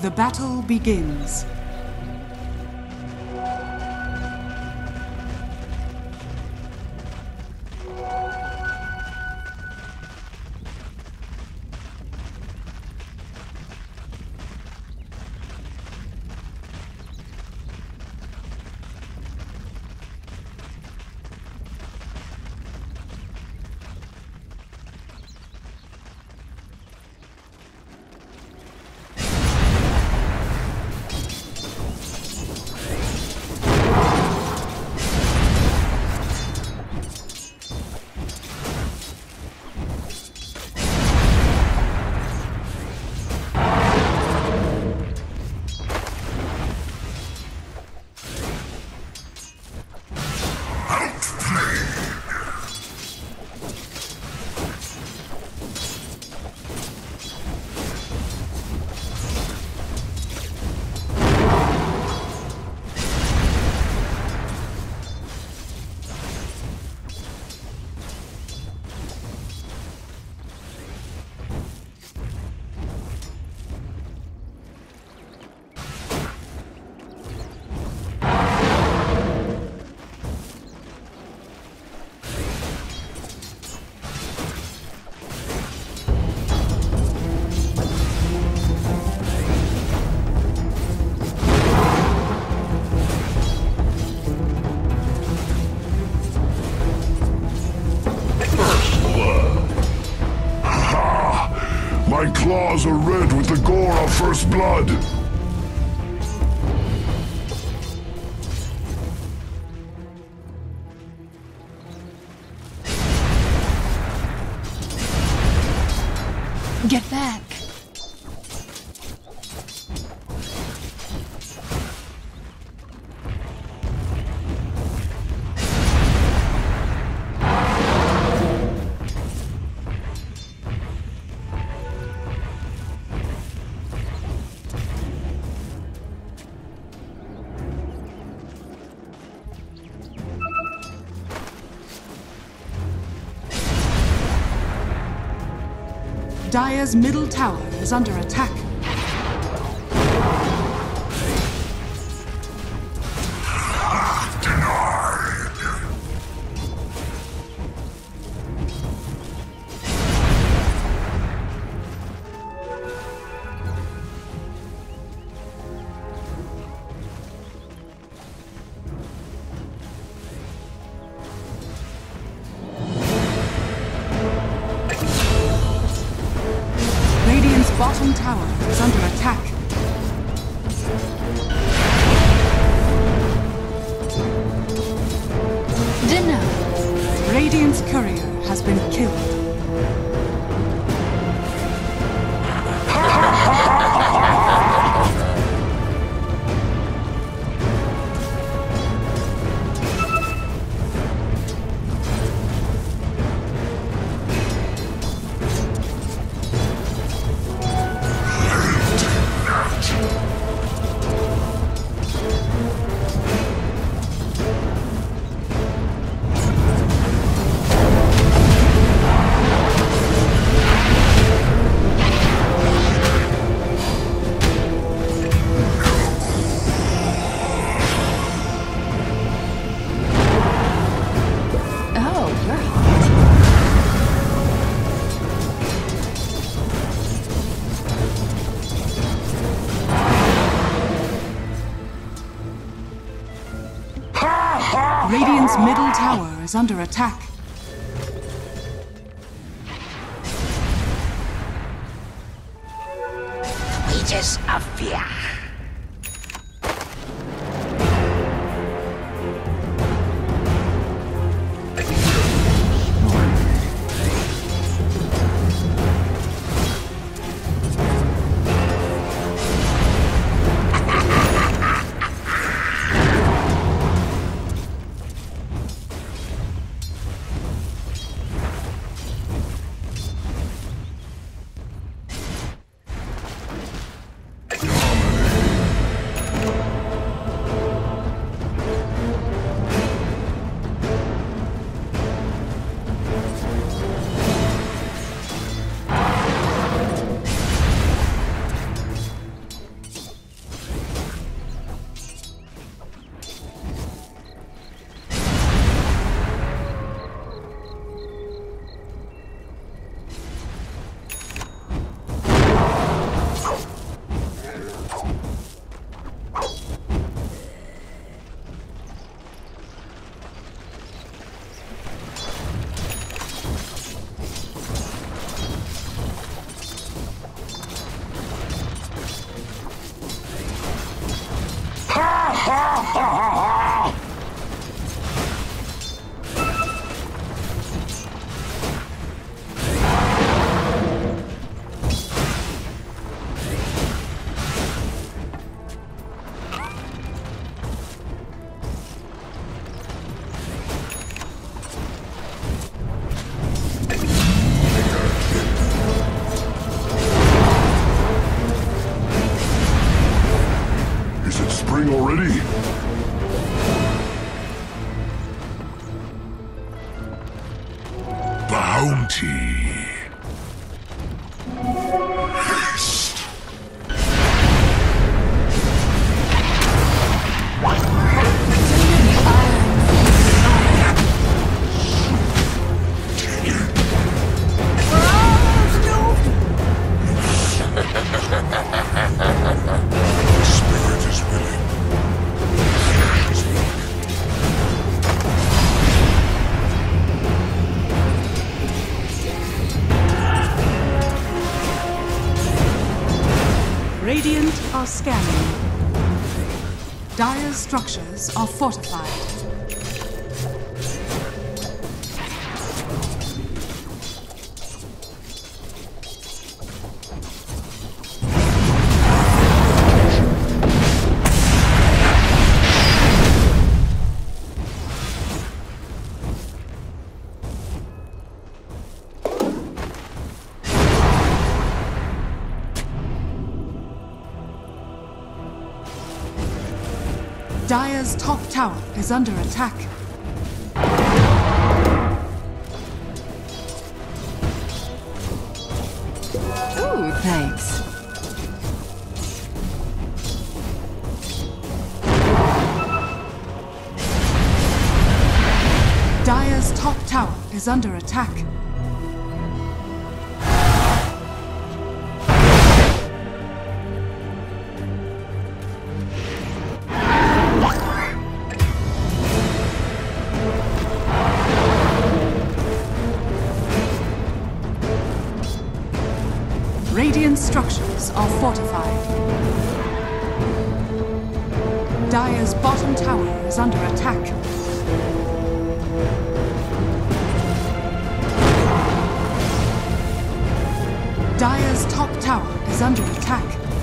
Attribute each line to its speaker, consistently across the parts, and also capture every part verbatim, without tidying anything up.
Speaker 1: The battle begins.
Speaker 2: My claws are red with the gore of first blood.
Speaker 3: Get back.
Speaker 1: Dire's middle tower is under attack. Bottom tower is under attack.
Speaker 3: Dinner.
Speaker 1: Radiant's courier has been killed. Radiant's middle tower is under attack.
Speaker 4: Aegis of fear.
Speaker 1: Radiant are scanning. Dire's structures are fortified. Dire's top tower is under attack.
Speaker 3: Ooh, thanks.
Speaker 1: Dire's top tower is under attack. Radiant structures are fortified. Dire's bottom tower is under attack. Dire's top tower is under attack.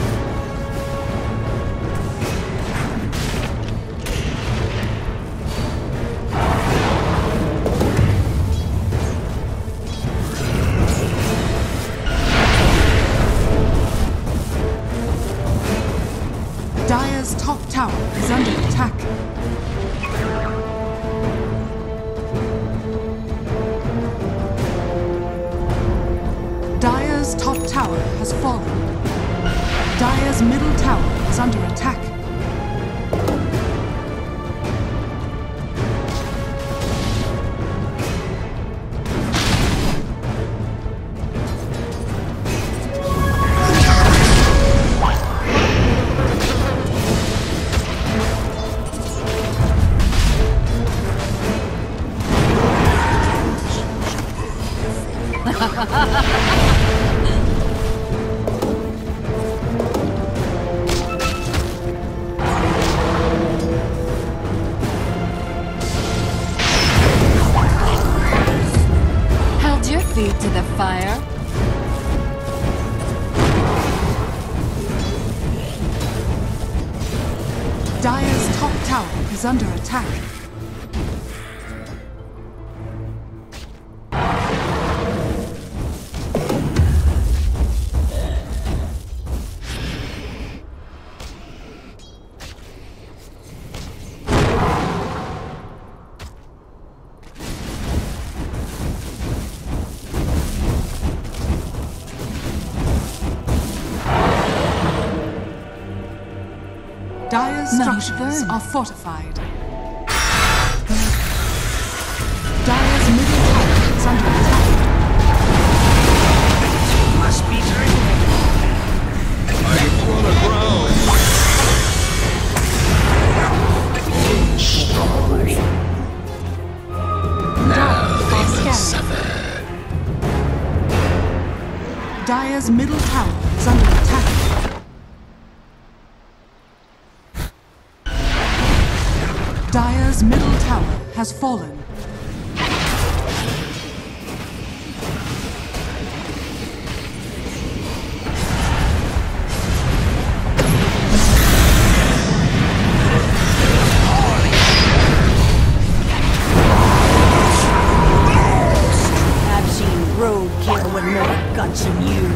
Speaker 1: Dire's top tower is under attack. Dire's top tower has fallen. Dire's middle tower is under attack.
Speaker 3: Held your feet to the fire.
Speaker 1: Dire's top tower is under attack. Dire's
Speaker 3: Nice
Speaker 1: structures
Speaker 3: burn.
Speaker 1: are fortified. Dire's middle tower is under attack.
Speaker 4: Must be drinking.
Speaker 5: I on the ground.
Speaker 1: Dire are scanning. Dire's middle tower is under attack. Dire's middle tower has fallen.
Speaker 6: I've seen roadkill with more guts than you.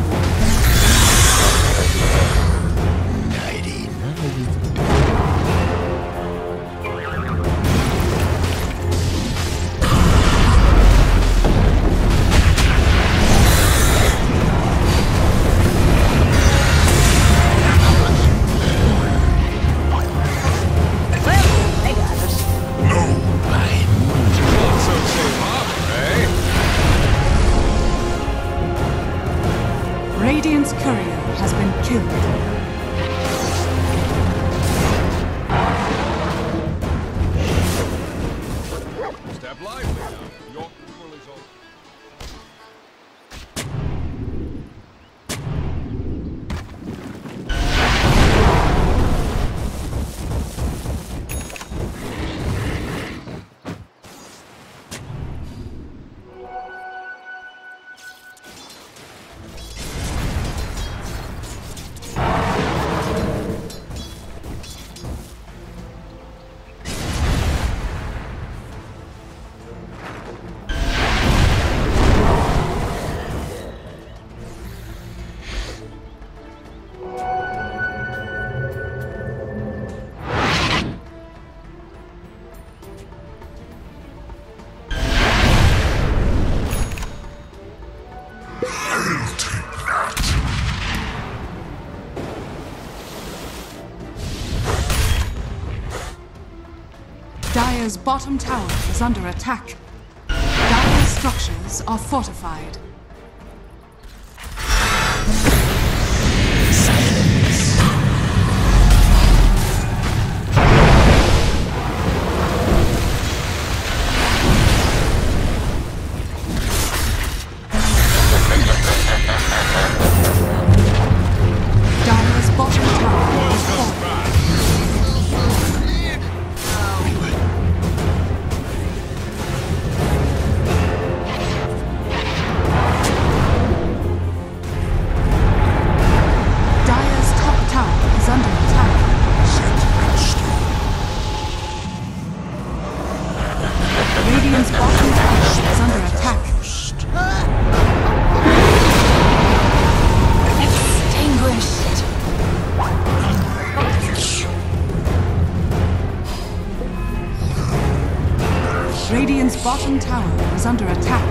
Speaker 6: Radiant's courier has been killed.
Speaker 5: Step lively now. Your fuel is over.
Speaker 1: Dire's bottom tower is under attack. Dire's structures are fortified. Dire's bottom tower is falling. Dire's top tower is under attack. Radiant's bottom tower is under attack.
Speaker 3: Extinguished.
Speaker 1: Radiant's bottom tower is under attack.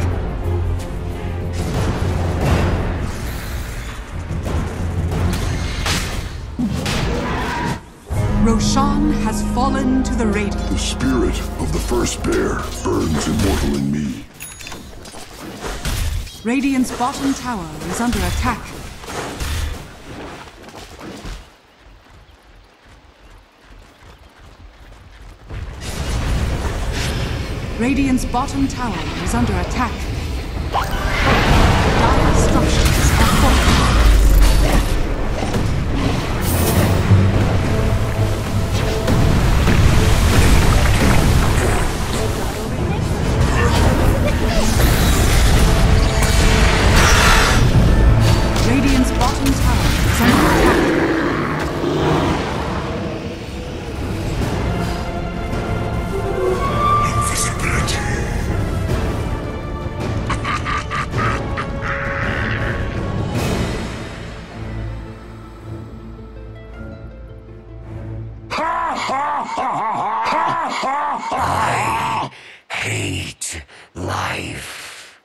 Speaker 1: Roshan has fallen to the Radiant.
Speaker 2: The spirit of the first bear burns immortal in me.
Speaker 1: Radiant's bottom tower is under attack. Radiant's bottom tower is under attack. Dire's structures are fortified. Radiant's bottom tower is under attack.
Speaker 7: I hate life.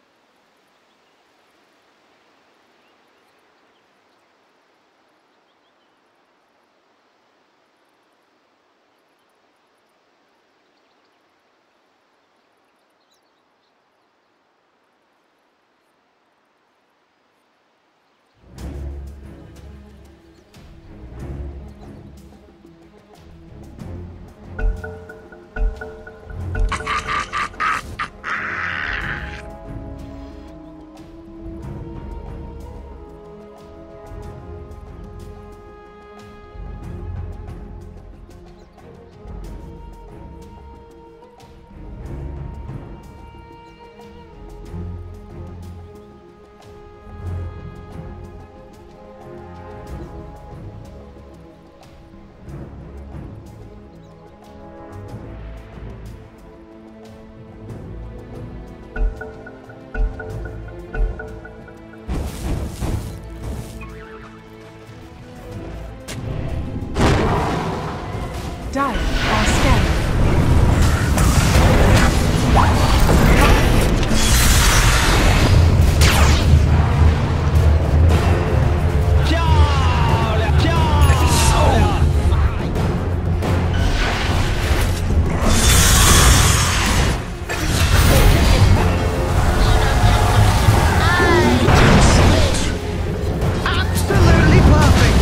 Speaker 1: Dire are scanning.
Speaker 4: Absolutely perfect.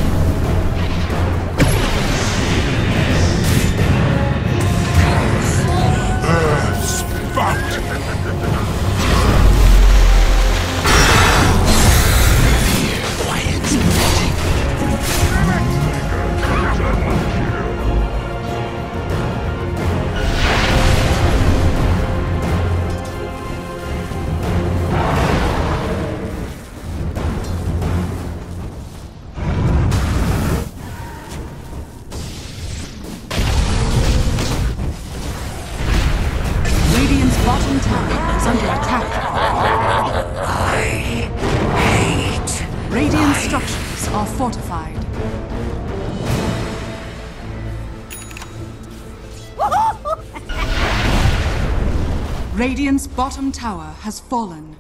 Speaker 1: Radiant's bottom tower is under attack.
Speaker 7: I hate
Speaker 1: Radiant structures are fortified. Radiant's bottom tower has fallen.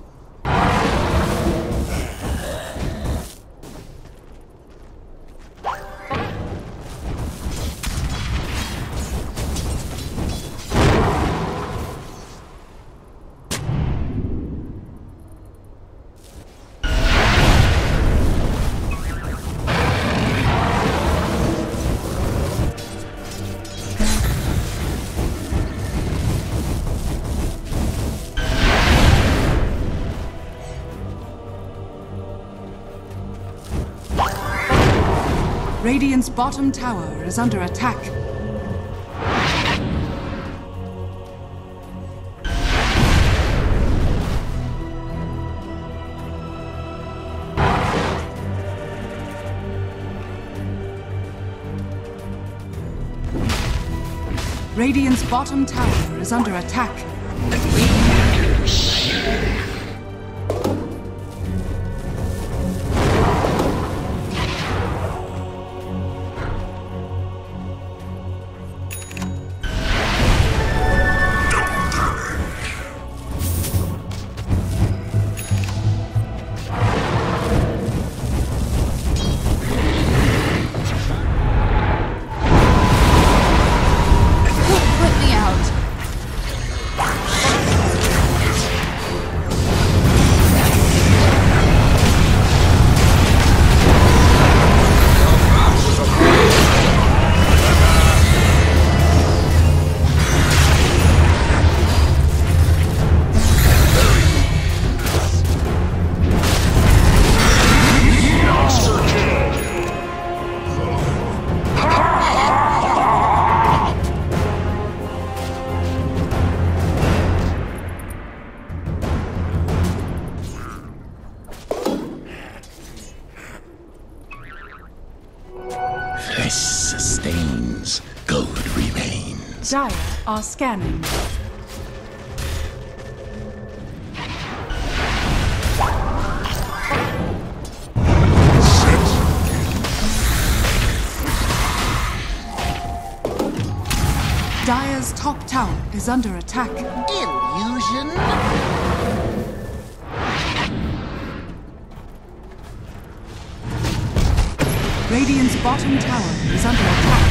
Speaker 1: Radiant's bottom tower is under attack. Radiant's bottom tower is under attack.
Speaker 7: Flesh sustains, gold remains.
Speaker 1: Dire are scanning. Dire's top tower is under attack.
Speaker 6: Illusion?
Speaker 1: Radiant's bottom tower is under attack.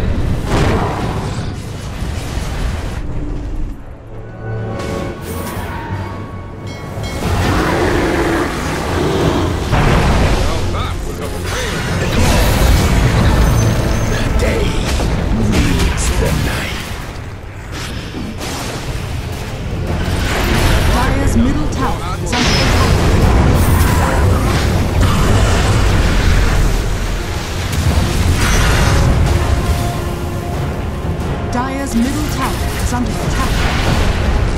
Speaker 1: Dire's middle tower is under attack. Dire's middle tower is under attack.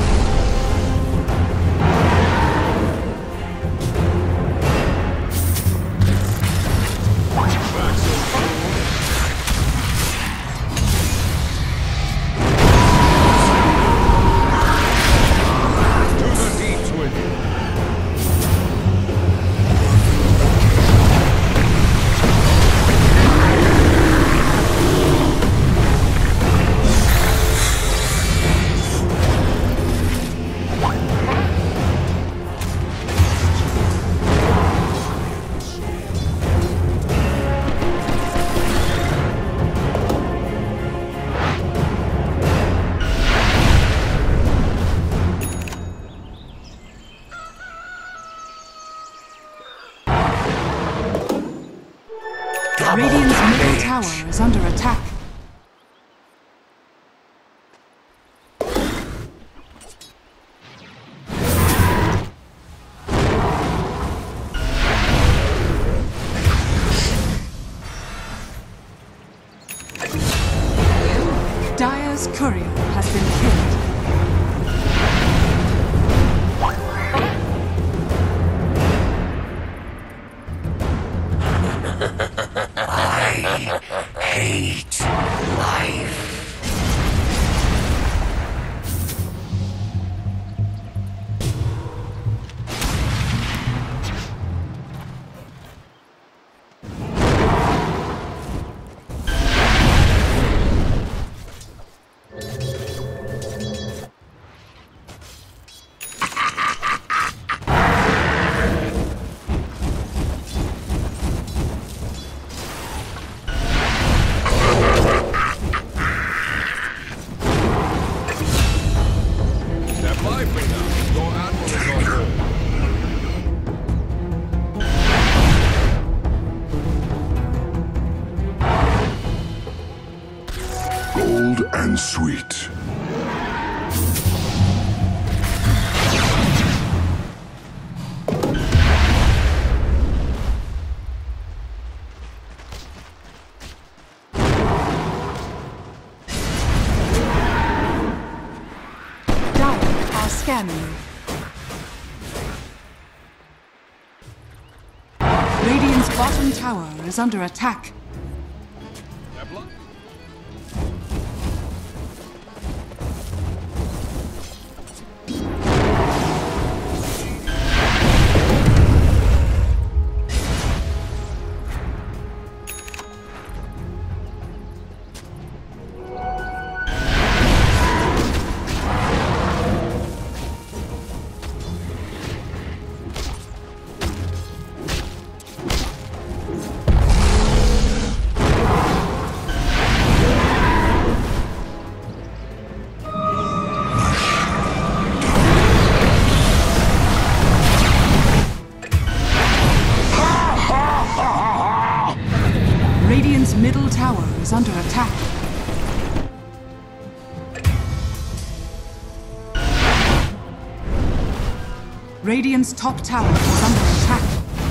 Speaker 1: Radiant's middle tower is under attack. Dire's courier has been killed.
Speaker 7: I hate life.
Speaker 2: Bold and sweet.
Speaker 1: scanning. Radiant's bottom tower is under attack.
Speaker 5: Step lively.
Speaker 1: Radiant's middle tower is under attack. Radiant's top tower is under attack.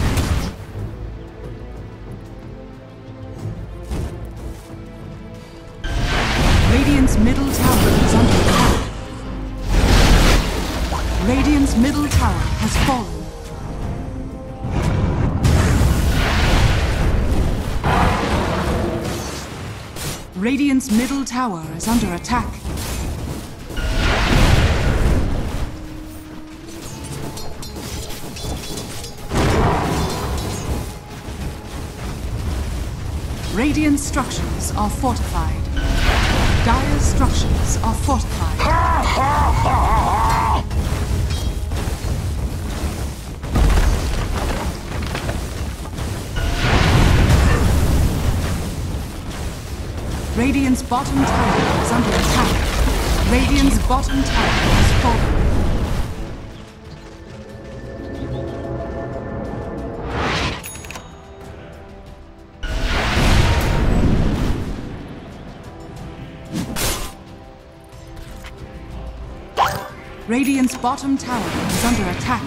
Speaker 1: Radiant's middle tower is under attack. Radiant's middle tower has fallen. Radiant's middle tower is under attack. Radiant structures are fortified. Dire's structures are fortified. Radiant's bottom tower is under attack. Radiant's bottom tower has fallen. Radiant's bottom tower is under attack.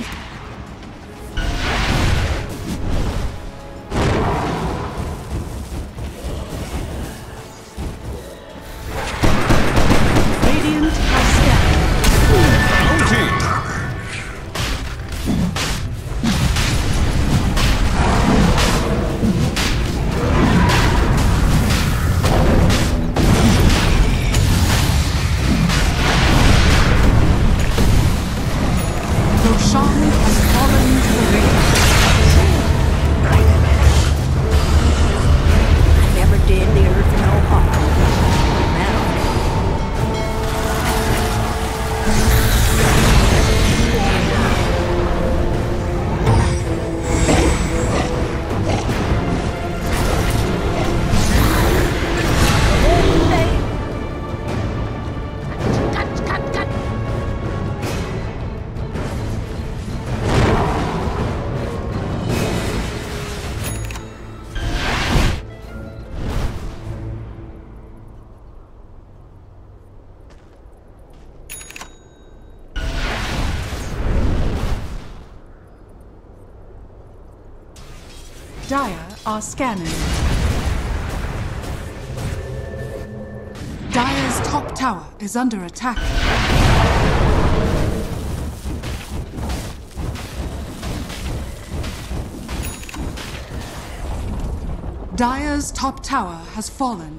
Speaker 1: Dire are scanning. Dire's top tower is under attack. Dire's top tower has fallen.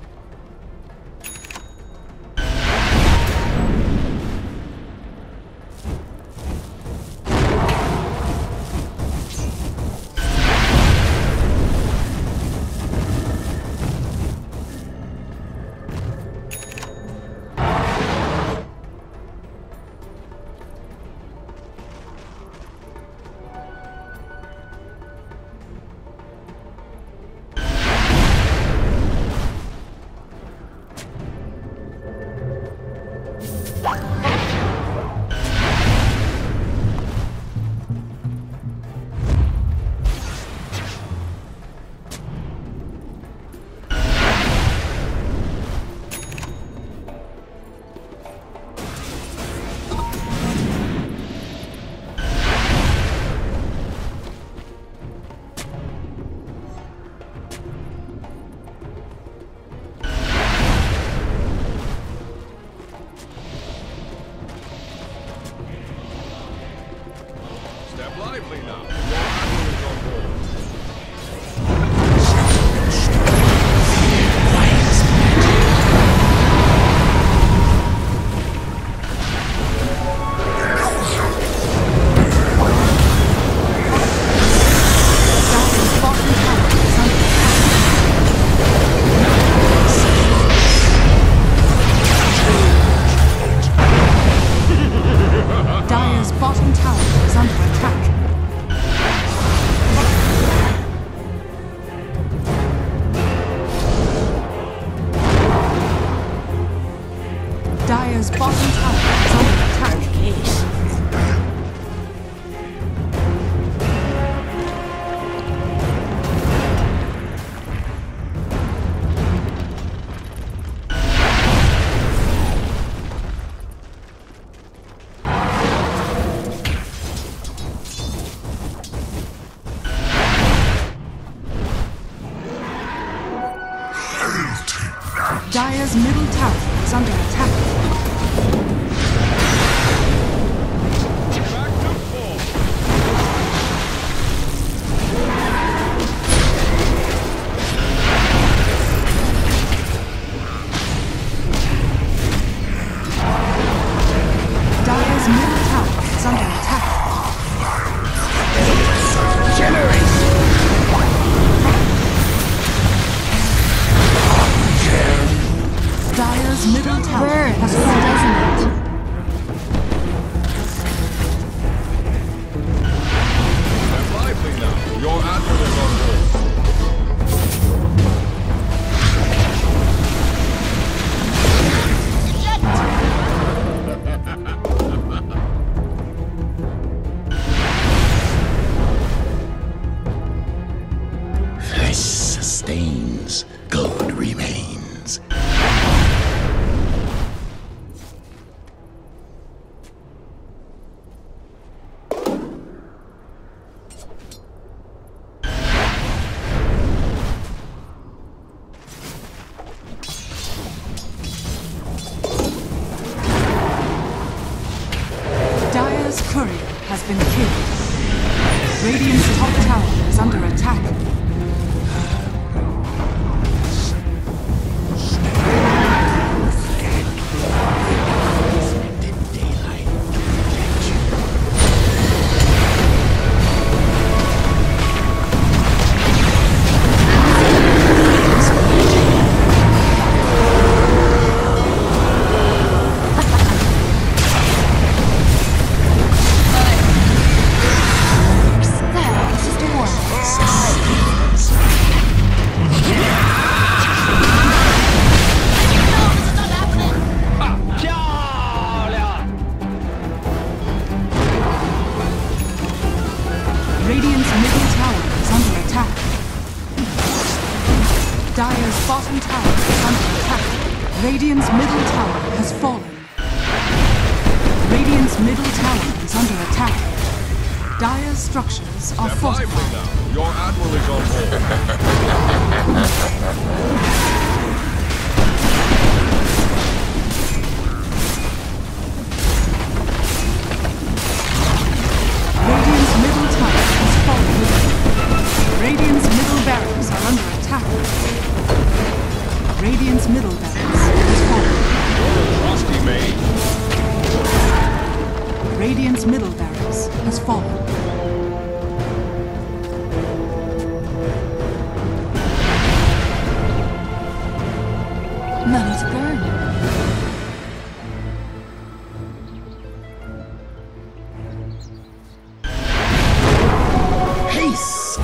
Speaker 1: Dire's bottom tower is under attack.
Speaker 6: Case.
Speaker 1: Dire's middle tower is under attack.
Speaker 5: Back to full.
Speaker 1: Dire's middle tower is under attack. Dire's middle tower
Speaker 3: Burns,
Speaker 1: has fallen.
Speaker 3: doesn't it?
Speaker 5: Step lively now. Your admiral is on board.
Speaker 7: Flesh sustains, gold remains.
Speaker 1: Dire's courier has been killed. Radiant's top tower is under attack.
Speaker 3: That was just a one.
Speaker 1: Radiant's middle tower is under attack. Dire's bottom tower is under attack. Radiant's middle tower has fallen. Radiant's middle tower is under attack. Dire's structures are
Speaker 5: Step lively
Speaker 1: fortified.
Speaker 5: now. Your admiral is on
Speaker 1: Radiant's middle tower has fallen. Radiant's middle barracks are under attack. Radiant's middle barracks has fallen.
Speaker 5: Trusty maid.
Speaker 1: Radiant's middle barracks has fallen.
Speaker 3: Money to burn.
Speaker 7: Haste!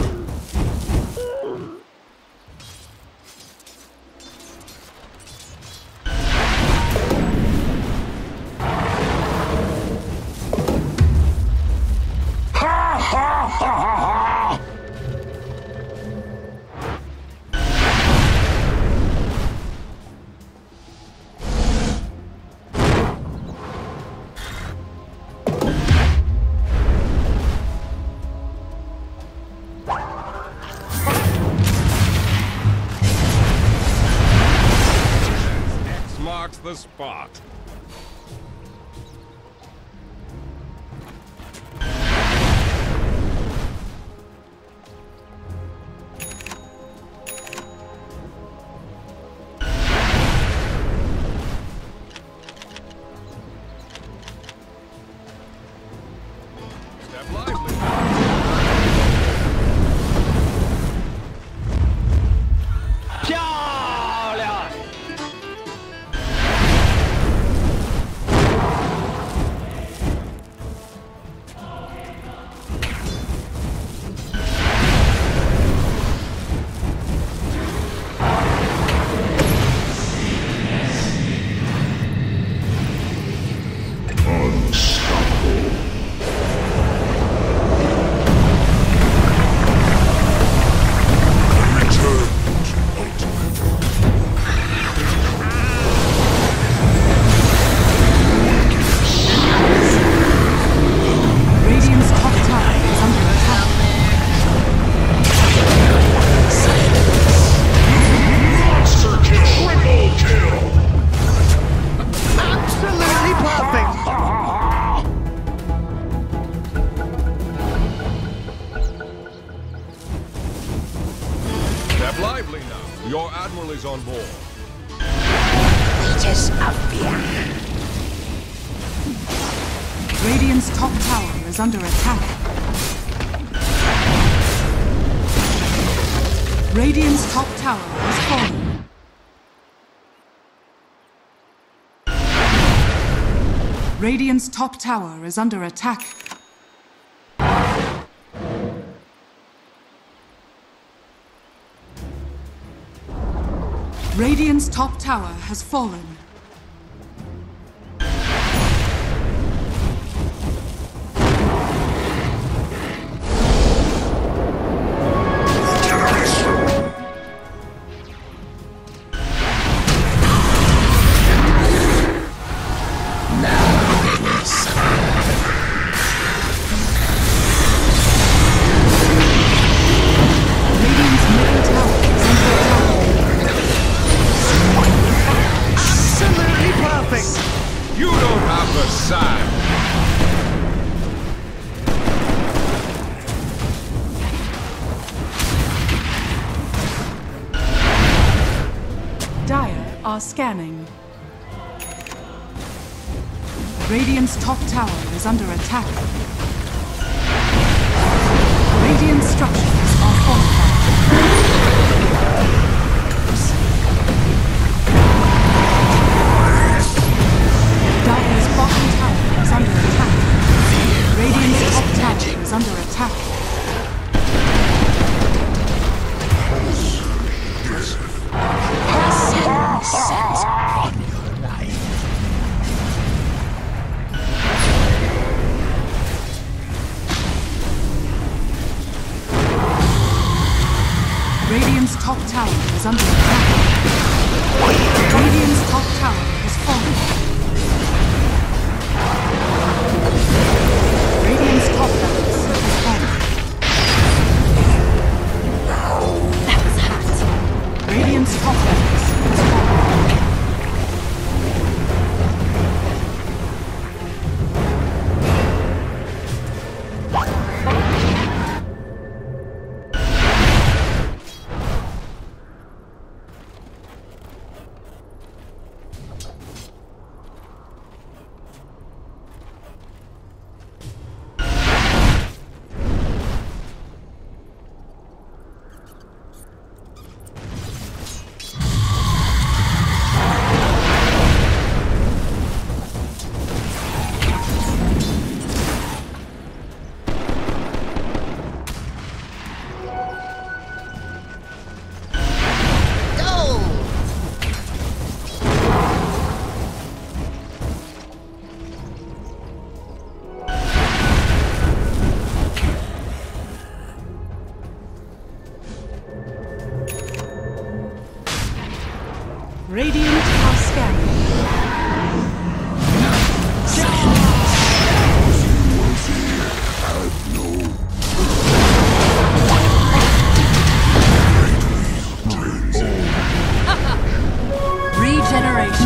Speaker 2: Ha ha ha ha ha!
Speaker 5: X marks the spot. Step lively. lively now. Your admiral is on board.
Speaker 7: Aegis of fear.
Speaker 1: Radiant's top tower is under attack. Radiant's top tower has fallen. Radiant's top tower is under attack. Radiant's top tower has fallen.
Speaker 5: You don't have the sand.
Speaker 1: Dire are scanning. Radiant's top tower is under attack. Radiant structures are fortified. Dire's bottom tower is under attack. Radiant's top tower is under attack.
Speaker 7: Sense on your life.
Speaker 1: Radiant's top tower is under attack. Radiant's top tower has fallen. Radiant's top barracks has fallen.
Speaker 3: That was hot.
Speaker 1: Radiant's top barracks has fallen. Radiant are scanning.
Speaker 3: Regeneration.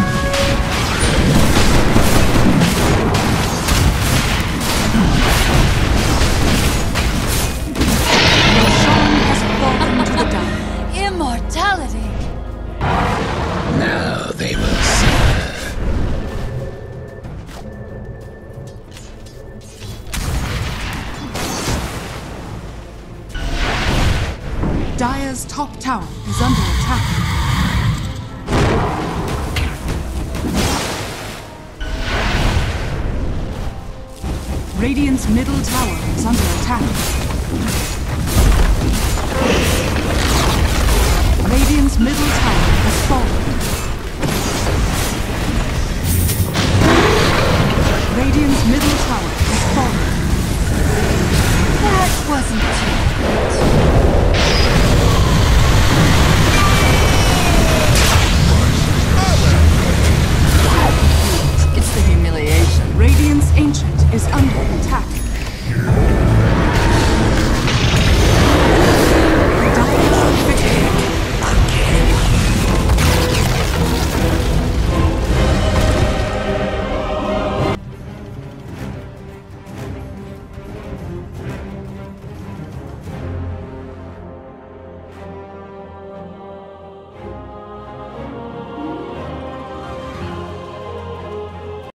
Speaker 1: Sean has fallen to the dire.
Speaker 3: Immortality.
Speaker 7: Now they will suffer.
Speaker 1: Dire's top tower is under attack. Radiant's middle tower is under attack. Radiant's middle tower has fallen.